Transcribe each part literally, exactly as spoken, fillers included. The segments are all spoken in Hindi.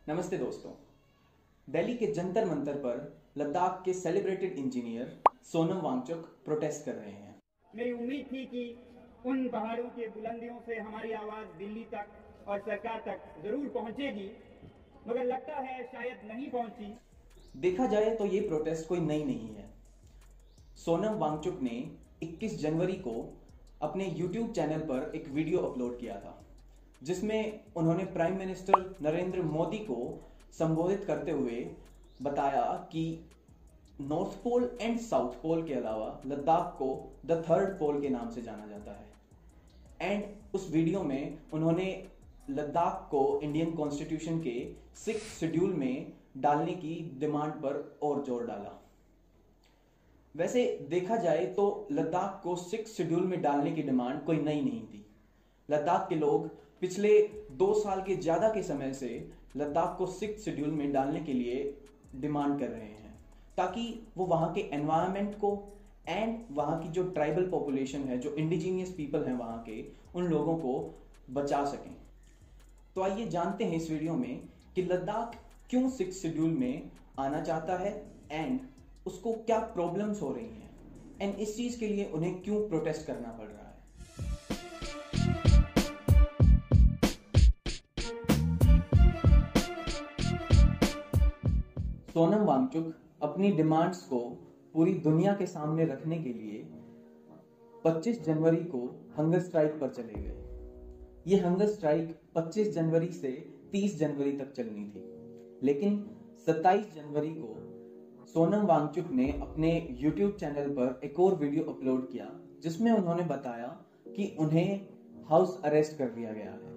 नमस्ते दोस्तों। दिल्ली के जंतर मंतर पर लद्दाख के celebrated engineer Sonam Wangchuk protest कर रहे हैं। मेरी उम्मीद थी कि उन पहाड़ों के बुलंदियों से हमारी आवाज दिल्ली तक और सरकार तक जरूर पहुंचेगी, मगर लगता है शायद नहीं पहुंची। देखा जाए तो ये प्रोटेस्ट कोई नई नहीं है। सोनम वांगचुक ने इक्कीस जनवरी को अपने यूट्यूब चैनल पर एक वीडियो अपलोड किया था, जिसमें उन्होंने प्राइम मिनिस्टर नरेंद्र मोदी को संबोधित करते हुए बताया कि north pole and south pole के अलावा लद्दाख को द थर्ड पोल के नाम से जाना जाता है। एंड उस वीडियो में उन्होंने लद्दाख को इंडियन कॉन्स्टिट्यूशन के सिक्स शेड्यूल में डालने की डिमांड पर और जोर डाला। वैसे देखा जाए तो लद्दाख को सिक्स शेड्यूल में डालने की डिमांड कोई नई नहीं थी। लद्दाख के लोग पिछले दो साल के ज्यादा के समय से लद्दाख को सिक्स शेड्यूल में डालने के लिए डिमांड कर रहे हैं, ताकि वो वहाँ के एनवायरनमेंट को एंड वहाँ की जो ट्राइबल पॉपुलेशन है, जो इंडिजीनियस पीपल हैं वहाँ के, उन लोगों को बचा सकें। तो आइए जानते हैं इस वीडियो में कि लद्दाख क्यों सिक्स शेड्यूल में आना चाहता है एंड उसको क्या प्रॉब्लम्स हो रही हैं एंड इस चीज के लिए उन्हें क्यों प्रोटेस्ट करना पड़ रहा है। सोनम वांगचुक अपनी डिमांड्स को पूरी दुनिया के सामने रखने के लिए पच्चीस जनवरी को हंगर स्ट्राइक पर चले गए। ये हंगर स्ट्राइक पच्चीस जनवरी से तीस जनवरी तक चलनी थी, लेकिन सत्ताईस जनवरी को सोनम वांगचुक ने अपने यूट्यूब चैनल पर एक और वीडियो अपलोड किया, जिसमें उन्होंने बताया कि उन्हें हाउस अरेस्ट कर लिया गया है,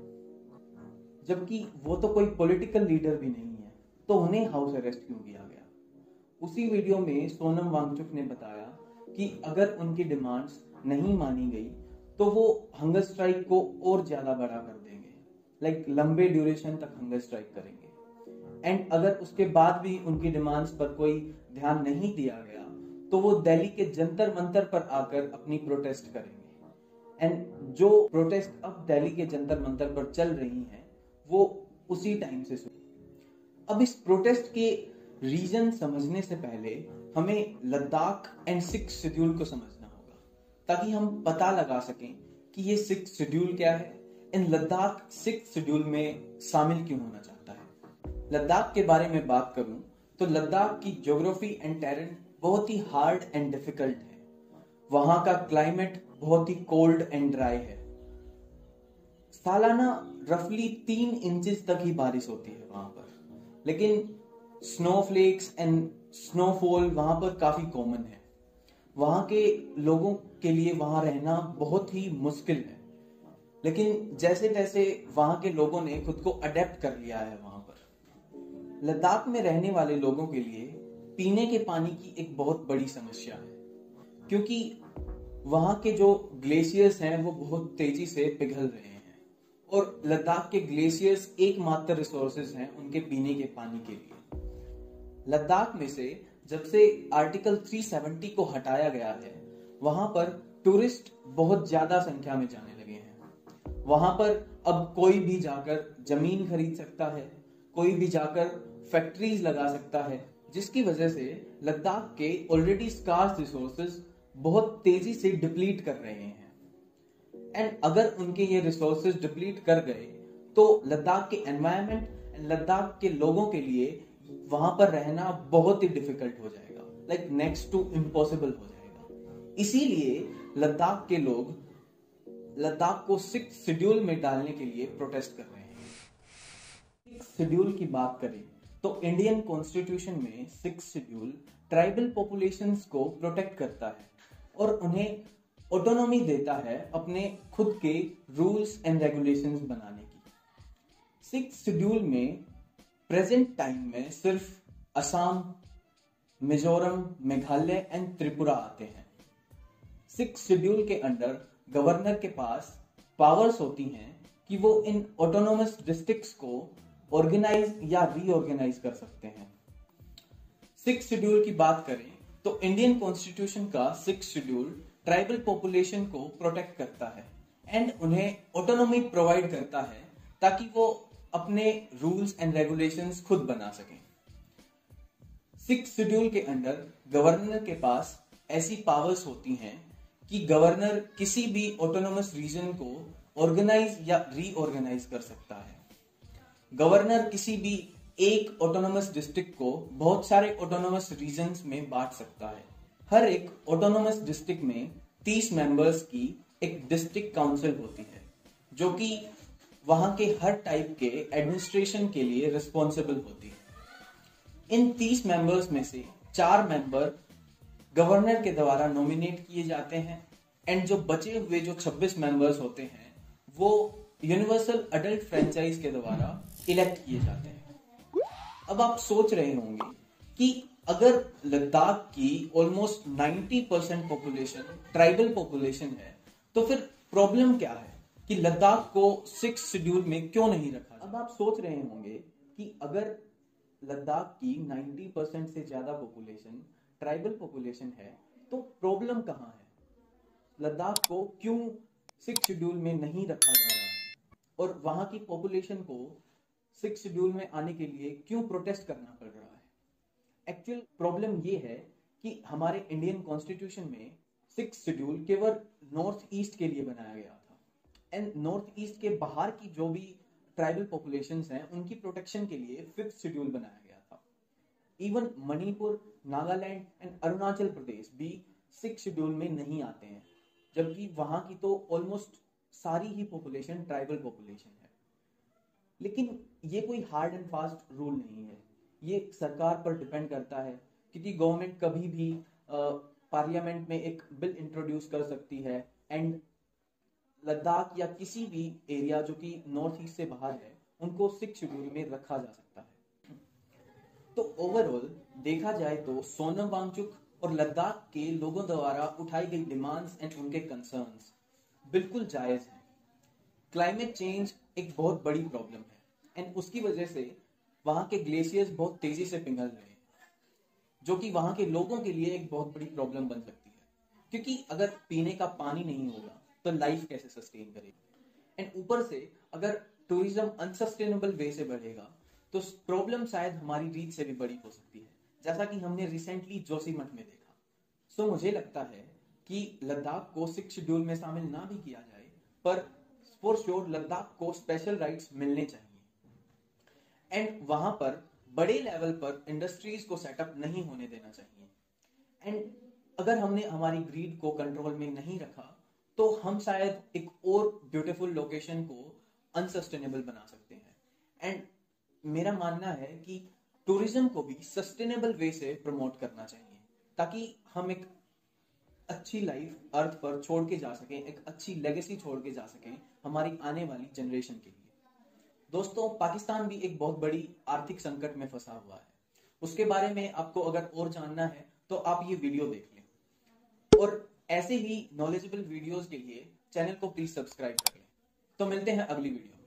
जबकि वो तो कोई पॉलिटिकल लीडर भी नहीं है, तो उन्हें हाउस अरेस्ट क्यों किया गया। उसी वीडियो में सोनम वांगचुक ने बताया कि अगर उनकी डिमांड्स नहीं मानी गई तो वो हंगर स्ट्राइक को और ज्यादा बड़ा कर देंगे, लाइक लंबे ड्यूरेशन तक हंगर स्ट्राइक करेंगे। एंड अगर उसके बाद भी उनकी डिमांड्स पर कोई ध्यान नहीं दिया गया तो वो दिल्ली के जंतर मंतर पर आकर अपनी प्रोटेस्ट करेंगे। एंड जो प्रोटेस्ट अब दिल्ली के जंतर मंतर पर चल रही हैं वो उसी टाइम से शुरू। अब इस प्रोटेस्ट के रीजन समझने से पहले हमें लद्दाख एंड सिक्स शेड्यूल को समझना होगा, ताकि हम पता लगा सकें कि ये सिक्स शेड्यूल क्या है, इन लद्दाख सिक्स शेड्यूल में शामिल क्यों होना चाहता है। लद्दाख के बारे में बात करूं तो लद्दाख की ज्योग्राफी एंड टेरेन बहुत ही हार्ड एंड डिफिकल्ट है। वहां का क्लाइमेट बहुत ही कोल्ड एंड ड्राई है। सालाना रफली तीन इंचेस तक ही बारिश होती है वहां पर, लेकिन स्नोफ्लेक्स एंड स्नोफॉल वहां पर काफी कॉमन है। वहां के लोगों के लिए वहां रहना बहुत ही मुश्किल है, लेकिन जैसे तैसे वहां के लोगों ने खुद को अडेप्ट कर लिया है। वहां पर लद्दाख में रहने वाले लोगों के लिए पीने के पानी की एक बहुत बड़ी समस्या है, क्योंकि वहां के जो ग्लेशियर्स हैं वो बहुत तेजी से पिघल रहे हैं और लद्दाख के ग्लेशियर्स एकमात्र रिसोर्सेज हैं उनके पीने के पानी के लिए। लद्दाख में से जब से आर्टिकल तीन सौ सत्तर को हटाया गया है, वहां पर टूरिस्ट बहुत ज्यादा संख्या में जाने लगे हैं। वहां पर अब कोई भी जाकर जमीन खरीद सकता है, कोई भी जाकर फैक्ट्रीज लगा सकता है, जिसकी वजह से लद्दाख के ऑलरेडी स्कार्स रिसोर्सेज बहुत तेजी से डिप्लीट कर रहे हैं। एंड अगर उनके ये रिसोर्सेज डिप्लीट कर गए तो लद्दाख के एनवायरनमेंट एंड लद्दाख के लोगों के लिए वहां पर रहना बहुत ही डिफिकल्ट हो जाएगा, लाइक नेक्स्ट टू इम्पॉसिबल हो जाएगा। इसीलिए लद्दाख के लोग लद्दाख को सिक्स शेड्यूल में डालने के लिए प्रोटेस्ट कर रहे हैं। सिक्स शेड्यूल की बात करें तो इंडियन कॉन्स्टिट्यूशन में सिक्स शेड्यूल ट्राइबल पॉपुलेशंस को प्रोटेक्ट करता है और उन्हें ऑटोनॉमी देता है अपने खुद के रूल्स एंड रेगुलेशंस बनाने की। सिक्स शेड्यूल में प्रेजेंट टाइम में सिर्फ असम, मिजोरम, मेघालय एंड त्रिपुरा आते हैं। सिक्स शेड्यूल के अंडर गवर्नर के पास पावर्स होती हैं कि वो इन ऑटोनोमस डिस्ट्रिक्ट्स को ऑर्गेनाइज या रीऑर्गेनाइज कर सकते हैं। सिक्स शेड्यूल की बात करें तो इंडियन कॉन्स्टिट्यूशन का सिक्स शेड्यूल ट्राइबल पॉपुलेशन को प्रोटेक्ट करता है एंड उन्हें ऑटोनॉमी प्रोवाइड करता है, ताकि वो अपने रूल्स एंड रेगुलेशंस खुद बना सकें। सिक्स शेड्यूल के अंडर गवर्नर के पास ऐसी पावर्स होती हैं कि गवर्नर किसी भी ऑटोनोमस रीजन को ऑर्गेनाइज या रीऑर्गेनाइज कर सकता है। गवर्नर किसी भी एक ऑटोनोमस डिस्ट्रिक्ट को बहुत सारे ऑटोनोमस रीजन्स में बांट सकता है। हर एक ऑटोनोमस डिस्ट्रिक्ट में तीस मेंबर्स की एक डिस्ट्रिक्ट काउंसिल होती है, जो कि वहां के हर टाइप के एडमिनिस्ट्रेशन के लिए रिस्पॉन्सिबल होती है। इन तीस मेंबर्स में से चार मेंबर गवर्नर के द्वारा नॉमिनेट किए जाते हैं एंड जो बचे हुए जो छब्बीस मेंबर्स होते हैं वो यूनिवर्सल अडल्ट फ्रेंचाइज के द्वारा इलेक्ट किए जाते हैं। अब आप सोच रहे होंगे कि अगर लद्दाख की ऑलमोस्ट नब्बे परसेंट पॉपुलेशन ट्राइबल पॉपुलेशन है तो फिर प्रॉब्लम क्या है कि लद्दाख को सिक्स शेड्यूल में क्यों नहीं रखा। अब आप सोच रहे होंगे कि अगर लद्दाख की नब्बे परसेंट से ज्यादा पॉपुलेशन ट्राइबल पॉपुलेशन है तो प्रॉब्लम कहाँ है, लद्दाख को क्यों सिक्स शेड्यूल में नहीं रखा जा रहा है और वहां की पॉपुलेशन को सिक्स शेड्यूल में आने के लिए क्यों प्रोटेस्ट करना पड़ रहा है। एक्चुअल प्रॉब्लम ये है कि हमारे इंडियन कॉन्स्टिट्यूशन में सिक्स शेड्यूल केवल नॉर्थ ईस्ट के लिए बनाया गया था एंड नॉर्थ ईस्ट के बाहर की जो भी ट्राइबल पॉपुलेशंस हैं उनकी प्रोटेक्शन के लिए फिफ्थ शेड्यूल बनाया गया था। इवन मणिपुर, नागालैंड एंड अरुणाचल प्रदेश भी सिक्स शेड्यूल में नहीं आते हैं, जबकि वहां की तो ऑलमोस्ट सारी ही पॉपुलेशन ट्राइबल पॉपुलेशन है। लेकिन ये कोई हार्ड एंड फास्ट रूल नहीं है, ये सरकार पर डिपेंड करता है, क्योंकि गवर्नमेंट कभी भी पार्लियामेंट में एक बिल इंट्रोड्यूस कर सकती है एंड लद्दाख या किसी भी एरिया जो कि नॉर्थ ईस्ट से बाहर है उनको सिक्स शेड्यूल में रखा जा सकता है। तो ओवरऑल देखा जाए तो सोनम वांगचुक और लद्दाख के लोगों द्वारा उठाई गई डिमांड्स एंड उनके कंसर्न्स बिल्कुल जायज हैं। क्लाइमेट चेंज एक बहुत बड़ी प्रॉब्लम है एंड उसकी वजह से वहां के ग्लेशियर्स बहुत तेजी से पिघल रहे हैं, जो कि वहां के लोगों के लिए एक बहुत बड़ी प्रॉब्लम बन सकती है, क्योंकि अगर पीने का पानी नहीं होगा तो लाइफ कैसे सस्टेन करेगी। एंड ऊपर से अगर टूरिज्म अनसस्टेनेबल वे से बढ़ेगा तो प्रॉब्लम शायद हमारी रीच से भी बड़ी हो सकती है, जैसा कि हमने रिसेंटली जोशीमठ में देखा। सो so, मुझे लगता है कि लद्दाख को सिक्स शेड्यूल में शामिल ना भी किया जाए, पर फॉर श्योर लद्दाख को स्पेशल राइट्स मिलने चाहिए एंड वहां पर बड़े लेवल पर इंडस्ट्रीज को सेटअप नहीं होने देना चाहिए। एंड अगर हमने हमारी ग्रीड को कंट्रोल में नहीं रखा तो हम शायद एक और ब्यूटीफुल लोकेशन को अनसस्टेनेबल बना सकते हैं। एंड मेरा मानना है कि टूरिज्म को भी सस्टेनेबल वे से प्रमोट करना चाहिए, ताकि हम एक अच्छी लाइफ अर्थ पर छोड़ के जा सकें, एक अच्छी लेगेसी छोड़ के जा सकें हमारी आने वाली जनरेशन के लिए। दोस्तों, पाकिस्तान भी एक बहुत बड़ी आर्थिक संकट में फंसा हुआ है। उसके बारे में आपको अगर और जानना है तो आप ये वीडियो देख लें और ऐसे ही नॉलेजेबल वीडियोस के लिए चैनल को प्लीज सब्सक्राइब कर लें। तो मिलते हैं अगली वीडियो।